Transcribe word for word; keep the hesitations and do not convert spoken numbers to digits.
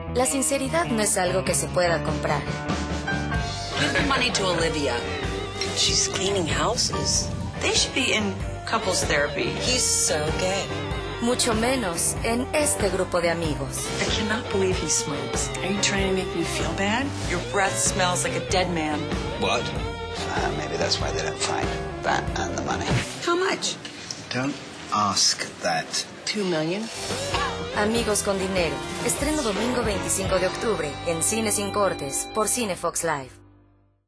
La sinceridad no es algo que se pueda comprar. Give the money to Olivia. She's cleaning houses. They should be in couples therapy. He's so gay. Mucho menos en este grupo de amigos. I cannot believe he smokes. Are you trying to make me feel bad? Your breath smells like a dead man. What? Uh, maybe that's why they don't find that and the money. How much? Don't ask that. Two million. Amigos con dinero. Estreno domingo veinticinco de octubre en Cine Sin Cortes por Cinefox Live.